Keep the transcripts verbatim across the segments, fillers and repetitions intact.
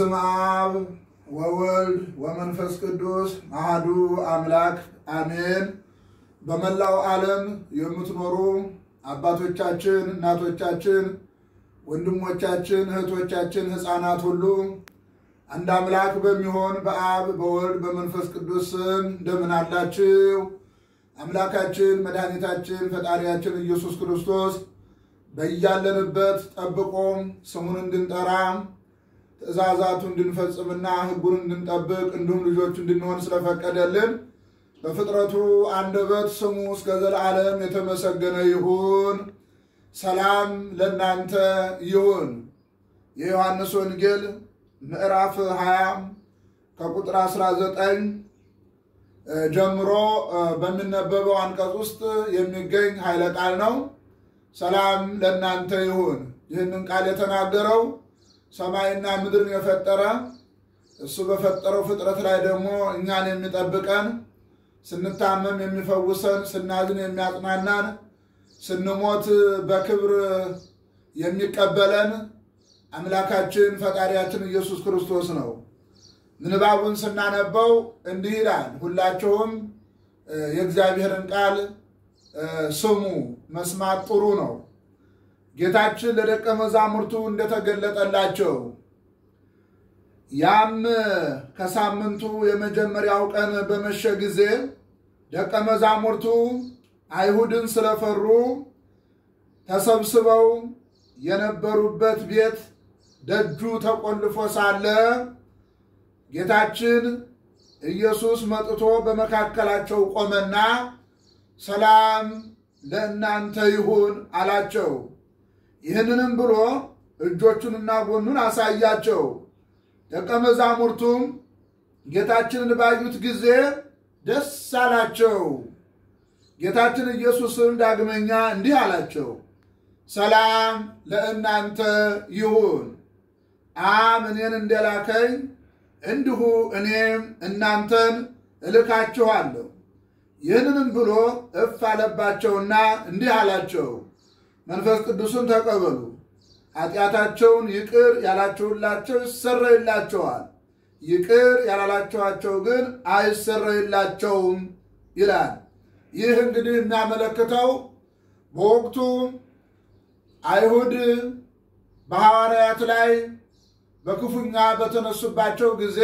አብ ወወልድ ወመንፈስ ቅዱስ አሐዱ አምላክ አሜን። በመላው ዓለም የምትኖሩ አባቶቻችን፣ እናቶቻችን፣ ወንድሞቻችን፣ እህቶቻችን፣ ሕፃናት ሁሉ አንድ አምላክ በሚሆን በአብ በወልድ በመንፈስ ቅዱስ እንደምን አላችሁ? አምላካችን መድኃኒታችን ፈጣሪያችን ኢየሱስ ክርስቶስ በያለንበት ጠብቆ ስሙን እንድንጠራ ትእዛዛቱን እንድንፈጽምና ሕጉን እንድንጠብቅ እንዲሁም ልጆቹ እንድንሆን ስለፈቀደልን በፍጥረቱ አንደበት ስሙ እስከ ዘላለም የተመሰገነ ይሁን። ሰላም ለእናንተ ይሁን። የዮሐንስ ወንጌል ምዕራፍ ሃያ ከቁጥር አስራ ዘጠኝ ጀምሮ በሚነበበው አንቀጽ ውስጥ የሚገኝ ኃይለ ቃል ነው። ሰላም ለእናንተ ይሁን። ይህንን ቃል የተናገረው ሰማይና ምድርን የፈጠረ እሱ በፈጠረው ፍጥረት ላይ ደግሞ እኛን የሚጠብቀን፣ ስንታመም የሚፈውሰን፣ ስናዝን የሚያጽናናን፣ ስንሞት በክብር የሚቀበለን አምላካችን ፈጣሪያችን ኢየሱስ ክርስቶስ ነው። ምንባቡን ስናነበው እንዲህ ይላል። ሁላችሁም የእግዚአብሔርን ቃል ስሙ፣ መስማት ጥሩ ነው። ጌታችን ለደቀ መዛሙርቱ እንደተገለጠላቸው ያም ከሳምንቱ የመጀመሪያው ቀን በመሸ ጊዜ ደቀ መዛሙርቱ አይሁድን ስለፈሩ ተሰብስበው የነበሩበት ቤት ደጁ ተቆልፎ ሳለ ጌታችን ኢየሱስ መጥቶ በመካከላቸው ቆመና ሰላም ለእናንተ ይሁን አላቸው። ይህንንም ብሎ እጆቹንና ጎኑን አሳያቸው። ደቀ መዛሙርቱም ጌታችንን ባዩት ጊዜ ደስ አላቸው። ጌታችን ኢየሱስም ዳግመኛ እንዲህ አላቸው፣ ሰላም ለእናንተ ይሁን። አብ እኔን እንደላከኝ እንዲሁ እኔም እናንተን እልካችኋለሁ። ይህንንም ብሎ እፍ አለባቸውና እንዲህ አላቸው፣ መንፈስ ቅዱስን ተቀበሉ። ኃጢአታቸውን ይቅር ያላችሁላቸው ይሰረይላቸዋል፣ ይቅር ያላላችኋቸው ግን አይሰረይላቸውም ይላል። ይህ እንግዲህ የሚያመለክተው በወቅቱ አይሁድ በሐዋርያት ላይ በክፉኛ በተነሱባቸው ጊዜ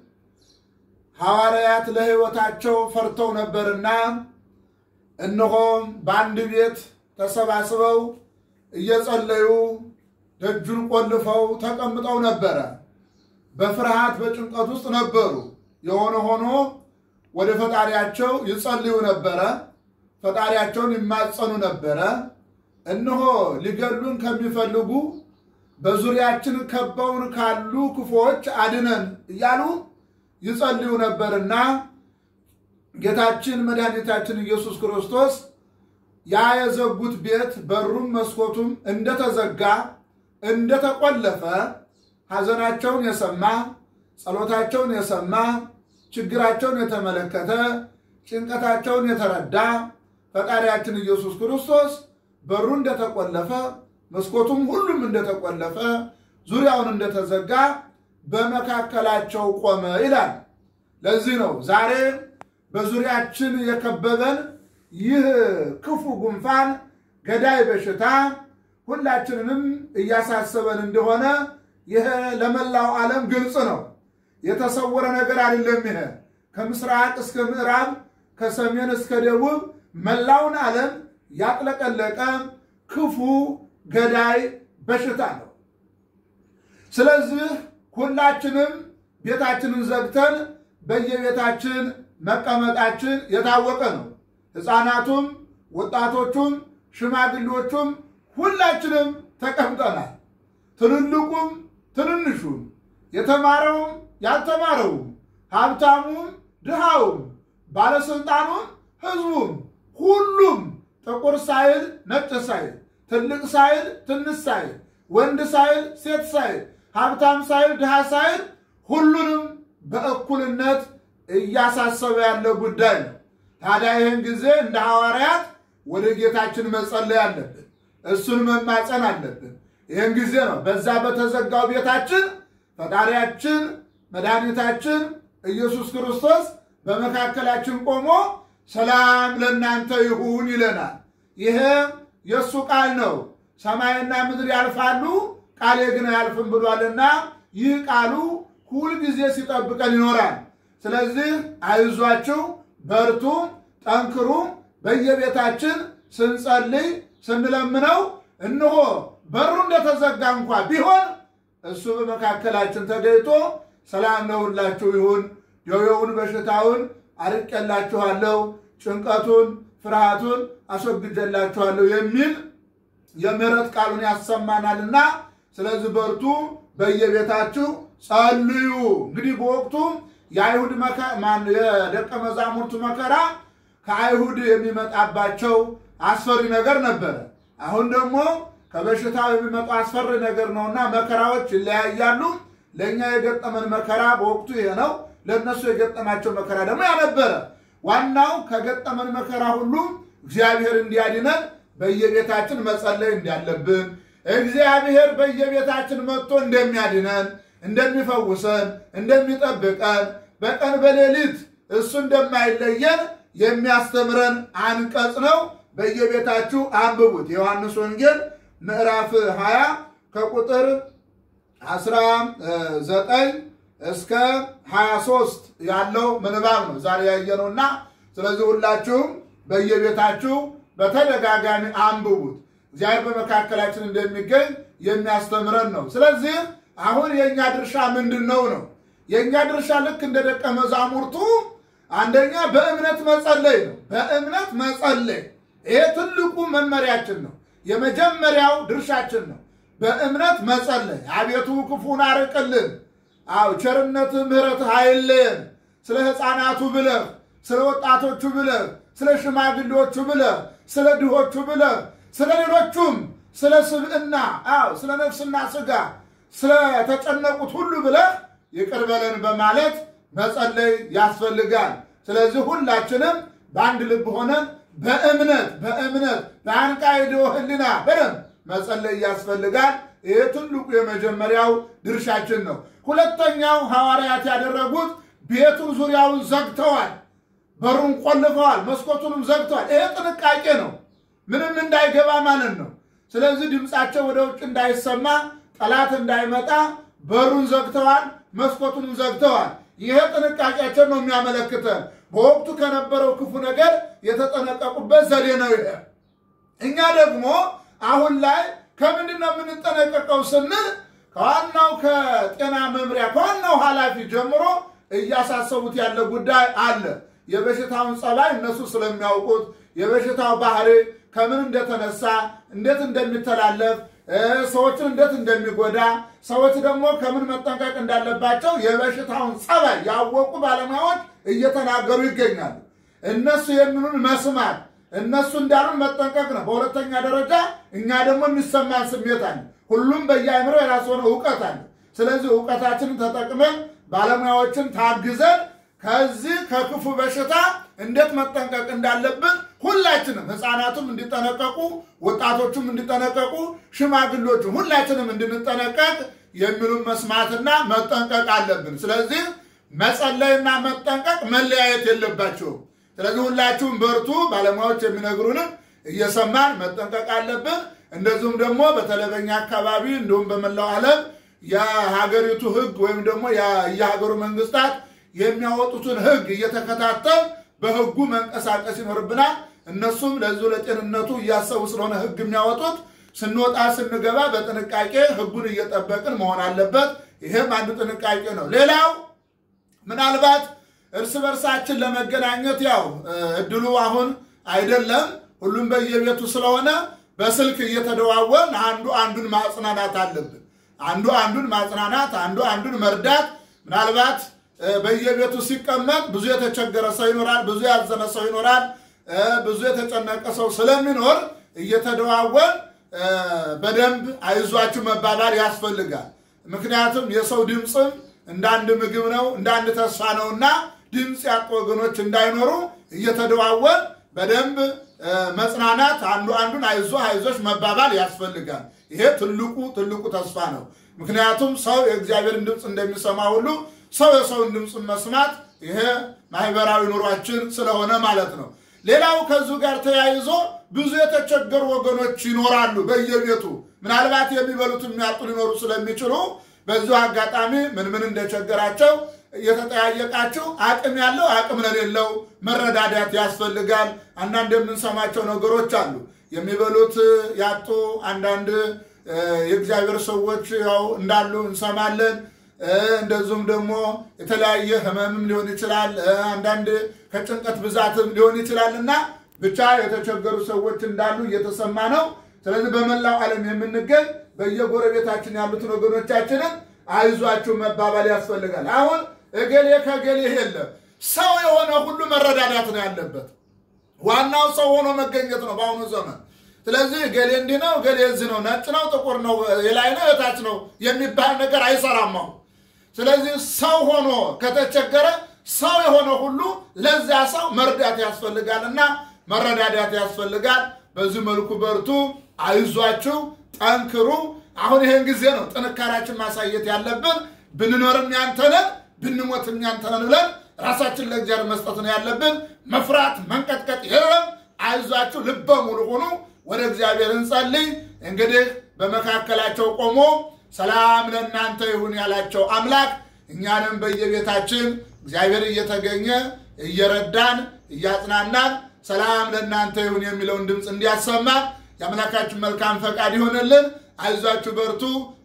ሐዋርያት ለሕይወታቸው ፈርተው ነበርና እነሆም በአንድ ቤት ተሰባስበው እየጸለዩ ደጁን ቆልፈው ተቀምጠው ነበረ። በፍርሃት በጭንቀት ውስጥ ነበሩ። የሆነ ሆኖ ወደ ፈጣሪያቸው ይጸልዩ ነበረ። ፈጣሪያቸውን ይማጸኑ ነበረ። እነሆ ሊገሉን ከሚፈልጉ በዙሪያችን ከበውን ካሉ ክፉዎች አድነን እያሉ ይጸልዩ ነበርና ጌታችን መድኃኒታችን ኢየሱስ ክርስቶስ ያ የዘጉት ቤት በሩም መስኮቱም እንደተዘጋ እንደተቆለፈ ሐዘናቸውን የሰማ፣ ጸሎታቸውን የሰማ፣ ችግራቸውን የተመለከተ፣ ጭንቀታቸውን የተረዳ ፈጣሪያችን ኢየሱስ ክርስቶስ በሩ እንደተቆለፈ መስኮቱም ሁሉም እንደተቆለፈ ዙሪያውን እንደተዘጋ በመካከላቸው ቆመ ይላል። ለዚህ ነው ዛሬ በዙሪያችን የከበበን ይህ ክፉ ጉንፋን ገዳይ በሽታ ሁላችንንም እያሳሰበን እንደሆነ ይሄ ለመላው ዓለም ግልጽ ነው። የተሰወረ ነገር አይደለም። ይሄ ከምስራቅ እስከ ምዕራብ ከሰሜን እስከ ደቡብ መላውን ዓለም ያጥለቀለቀ ክፉ ገዳይ በሽታ ነው። ስለዚህ ሁላችንም ቤታችንን ዘግተን በየቤታችን መቀመጣችን የታወቀ ነው። ሕፃናቱም፣ ወጣቶቹም፣ ሽማግሌዎቹም ሁላችንም ተቀምጠናል። ትልልቁም ትንንሹም፣ የተማረውም ያልተማረውም፣ ሀብታሙም ድሃውም፣ ባለስልጣኑም ሕዝቡም ሁሉም ጥቁር ሳይል ነጭ ሳይል፣ ትልቅ ሳይል ትንሽ ሳይል፣ ወንድ ሳይል ሴት ሳይል፣ ሀብታም ሳይል ድሃ ሳይል ሁሉንም በእኩልነት እያሳሰበ ያለ ጉዳይ ነው። ታዲያ ይህን ጊዜ እንደ ሐዋርያት ወደ ጌታችን መጸለይ አለብን፣ እሱን መማጸን አለብን። ይህን ጊዜ ነው በዛ በተዘጋው ቤታችን ፈጣሪያችን መድኃኒታችን ኢየሱስ ክርስቶስ በመካከላችን ቆሞ ሰላም ለእናንተ ይሁን ይለናል። ይሄ የሱ ቃል ነው። ሰማይና ምድር ያልፋሉ ቃሌ ግን አያልፍም ብሏልና ይህ ቃሉ ሁሉ ጊዜ ሲጠብቀን ይኖራል። ስለዚህ አይዟችሁ፣ በርቱ፣ ጠንክሩ። በየቤታችን ስንጸልይ ስንለምነው እነሆ በሩ እንደተዘጋ እንኳን ቢሆን እሱ በመካከላችን ተገኝቶ ሰላም ለሁላችሁ ይሁን፣ ደዌውን በሽታውን አርቄላችኋለሁ፣ ጭንቀቱን ፍርሃቱን አስወግጄላችኋለሁ የሚል የምህረት ቃሉን ያሰማናልና ስለዚህ በርቱ፣ በየቤታችሁ ጸልዩ። እንግዲህ በወቅቱ የአይሁድ መከራ ማን የደቀ መዛሙርቱ መከራ ከአይሁድ የሚመጣባቸው አስፈሪ ነገር ነበር። አሁን ደግሞ ከበሽታው የሚመጣ አስፈሪ ነገር ነውና መከራዎች ይለያያሉ። ለኛ የገጠመን መከራ በወቅቱ ይሄ ነው፣ ለነሱ የገጠማቸው መከራ ደግሞ ያ ነበር። ዋናው ከገጠመን መከራ ሁሉ እግዚአብሔር እንዲያድነን በየቤታችን መጸለይ እንዳለብን፣ እግዚአብሔር በየቤታችን መጥቶ እንደሚያድነን፣ እንደሚፈውሰን፣ እንደሚጠብቀን፣ በቀን በሌሊት እሱ እንደማይለየን የሚያስተምረን አንቀጽ ነው። በየቤታችሁ አንብቡት። ዮሐንስ ወንጌል ምዕራፍ ሃያ ከቁጥር አስራ ዘጠኝ እስከ ሃያ ሶስት ያለው ምንባብ ነው ዛሬ ያየነውና ስለዚህ ሁላችሁም በየቤታችሁ በተደጋጋሚ አንብቡት። እግዚአብሔር በመካከላችን እንደሚገኝ የሚያስተምረን ነው። ስለዚህ አሁን የኛ ድርሻ ምንድነው ነው? የኛ ድርሻ ልክ እንደ ደቀ መዛሙርቱ አንደኛ በእምነት መጸለይ ነው። በእምነት መጸለይ ይሄ ትልቁ መመሪያችን ነው። የመጀመሪያው ድርሻችን ነው። በእምነት መጸለይ አቤቱ ክፉን አርቅልን፣ አው ቸርነት ምህረት ኃይልን፣ ስለ ሕፃናቱ ብለህ፣ ስለ ወጣቶቹ ብለህ፣ ስለ ሽማግሌዎቹ ብለህ፣ ስለ ድሆቹ ብለህ፣ ስለ ሌሎቹም ስለ ስብዕና አው ስለ ነፍስና ሥጋ ስለ ተጨነቁት ሁሉ ብለህ ይቅር በለን በማለት መጸለይ ያስፈልጋል። ስለዚህ ሁላችንም በአንድ ልብ ሆነን በእምነት በእምነት በአንቃይዶ ህሊና በደም መጸለይ ያስፈልጋል። ይሄ ትልቁ የመጀመሪያው ድርሻችን ነው። ሁለተኛው ሐዋርያት ያደረጉት ቤቱን ዙሪያውን ዘግተዋል፣ በሩን ቆልፈዋል፣ መስኮቱንም ዘግተዋል። ይሄ ጥንቃቄ ነው፣ ምንም እንዳይገባ ማለት ነው። ስለዚህ ድምጻቸው ወደ ውጭ እንዳይሰማ፣ ጠላት እንዳይመጣ በሩን ዘግተዋል፣ መስኮቱንም ዘግተዋል። ይሄ ጥንቃቄያቸው ነው የሚያመለክተን። በወቅቱ ከነበረው ክፉ ነገር የተጠነቀቁበት ዘዴ ነው ይሄ። እኛ ደግሞ አሁን ላይ ከምንድነው የምንጠነቀቀው ስንል ከዋናው ከጤና መምሪያ ከዋናው ኃላፊ ጀምሮ እያሳሰቡት ያለ ጉዳይ አለ። የበሽታውን ጸባይ እነሱ ስለሚያውቁት የበሽታው ባህሪ ከምን እንደተነሳ እንዴት እንደሚተላለፍ ሰዎችን እንዴት እንደሚጎዳ ሰዎች ደግሞ ከምን መጠንቀቅ እንዳለባቸው የበሽታውን ጸባይ ያወቁ ባለሙያዎች እየተናገሩ ይገኛሉ። እነሱ የሚሉን መስማት እነሱ እንዳሉን መጠንቀቅ ነው። በሁለተኛ ደረጃ እኛ ደግሞ የሚሰማን ስሜት አለ። ሁሉም በየአእምሮ የራሱ ሆነ ዕውቀት አለ። ስለዚህ ዕውቀታችንን ተጠቅመን ባለሙያዎችን ታግዘን ከዚህ ከክፉ በሽታ እንዴት መጠንቀቅ እንዳለብን ሁላችንም ሕፃናቱም እንዲጠነቀቁ፣ ወጣቶቹም እንዲጠነቀቁ፣ ሽማግሌዎቹም ሁላችንም እንድንጠነቀቅ የሚሉን መስማትና መጠንቀቅ አለብን። ስለዚህ መጸለይና መጠንቀቅ መለያየት የለባቸውም። ስለዚህ ሁላችሁም በርቱ፣ ባለሙያዎች የሚነግሩንን እየሰማን መጠንቀቅ አለብን። እንደዚሁም ደግሞ በተለበኛ አካባቢ እንዲሁም በመላው ዓለም የሀገሪቱ ሕግ ወይም ደግሞ የሀገሩ መንግስታት የሚያወጡትን ሕግ እየተከታተል በሕጉ መንቀሳቀስ ይኖርብናል። እነሱም ለዚሁ ለጤንነቱ እያሰቡ ስለሆነ ሕግ የሚያወጡት ስንወጣ ስንገባ በጥንቃቄ ሕጉን እየጠበቅን መሆን አለበት። ይሄም አንዱ ጥንቃቄ ነው። ሌላው ምናልባት እርስ በርሳችን ለመገናኘት ያው እድሉ አሁን አይደለም፣ ሁሉም በየቤቱ ስለሆነ በስልክ እየተደዋወልን አንዱ አንዱን ማጽናናት አለብን። አንዱ አንዱን ማጽናናት፣ አንዱ አንዱን መርዳት። ምናልባት በየቤቱ ሲቀመጥ ብዙ የተቸገረ ሰው ይኖራል፣ ብዙ ያዘነ ሰው ይኖራል፣ ብዙ የተጨነቀ ሰው ስለሚኖር እየተደዋወል በደንብ አይዟችሁ መባባል ያስፈልጋል። ምክንያቱም የሰው ድምጽም እንዳንድ ምግብ ነው፣ እንዳንድ ተስፋ ነውና ድምጽ ያጡ ወገኖች እንዳይኖሩ እየተደዋወል በደንብ መጽናናት፣ አንዱ አንዱን አይዞ አይዞሽ መባባል ያስፈልጋል። ይሄ ትልቁ ትልቁ ተስፋ ነው። ምክንያቱም ሰው የእግዚአብሔርን ድምጽ እንደሚሰማ ሁሉ ሰው የሰውን ድምጽ መስማት ይሄ ማህበራዊ ኑሯችን ስለሆነ ማለት ነው። ሌላው ከዚህ ጋር ተያይዞ ብዙ የተቸገሩ ወገኖች ይኖራሉ በየቤቱ ምናልባት የሚበሉት የሚያጡ ሊኖሩ ስለሚችሉ በዚህ አጋጣሚ ምን ምን እንደቸገራቸው የተጠያየቃቸው አቅም ያለው አቅም ለሌለው መረዳዳት ያስፈልጋል። አንዳንድ የምንሰማቸው ነገሮች አሉ የሚበሉት ያጡ አንዳንድ የእግዚአብሔር ሰዎች ያው እንዳሉ እንሰማለን። እንደዚሁም ደግሞ የተለያየ ህመምም ሊሆን ይችላል አንዳንድ ከጭንቀት ብዛትም ሊሆን ይችላልና ብቻ የተቸገሩ ሰዎች እንዳሉ እየተሰማ ነው። ስለዚህ በመላው ዓለም የምንገኝ በየጎረቤታችን ያሉት ወገኖቻችንን አይዟችሁ መባባል ያስፈልጋል። አሁን እገሌ ከገሌ የለም ሰው የሆነ ሁሉ መረዳዳት ነው ያለበት። ዋናው ሰው ሆኖ መገኘት ነው በአሁኑ ዘመን። ስለዚህ ገሌ እንዲህ ነው ገሌ እዚህ ነው ነጭ ነው ጥቁር ነው የላይ ነው የታች ነው የሚባል ነገር አይሰራም። ስለዚህ ሰው ሆኖ ከተቸገረ ሰው የሆነ ሁሉ ለዛ ሰው መርዳት ያስፈልጋልና መረዳዳት ያስፈልጋል። በዚህ መልኩ በርቱ አይዟችሁ ጠንክሩ። አሁን ይሄን ጊዜ ነው ጥንካሬያችን ማሳየት ያለብን። ብንኖርም ያንተነን ብንሞትም ያንተነን ብለን ራሳችን ለእግዚአብሔር መስጠት ነው ያለብን። መፍራት መንቀጥቀጥ የለም። አይዟችሁ ልበ ሙሉ ሁኑ። ወደ እግዚአብሔር እንጸልይ። እንግዲህ በመካከላቸው ቆሞ ሰላም ለእናንተ ይሁን ያላቸው አምላክ እኛንም በየቤታችን እግዚአብሔር እየተገኘ እየረዳን እያጽናናን ሰላም ለእናንተ ይሁን የሚለውን ድምጽ እንዲያሰማ የአምላካችን መልካም ፈቃድ ይሆንልን። አይዟችሁ በርቱ።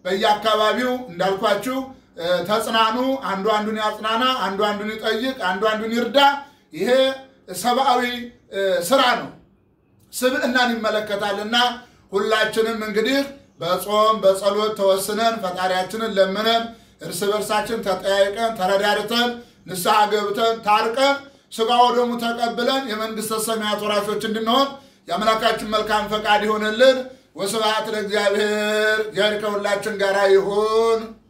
በየአካባቢው እንዳልኳችሁ ተጽናኑ። አንዱ አንዱን ያጽናና፣ አንዱ አንዱን ይጠይቅ፣ አንዱ አንዱን ይርዳ። ይሄ ሰብአዊ ስራ ነው ስብዕናን ይመለከታልና ሁላችንም እንግዲህ በጾም በጸሎት ተወስነን ፈጣሪያችንን ለምነን እርስ በርሳችን ተጠያይቀን ተረዳድተን ንስሐ ገብተን ታርቀን ሥጋው ደሙ ተቀብለን የመንግስተ ሰማያት ወራሾች እንድንሆን የአምላካችን መልካም ፈቃድ ይሆንልን። ወስብሐት ለእግዚአብሔር። እግዚአብሔር ከሁላችን ጋር ይሁን።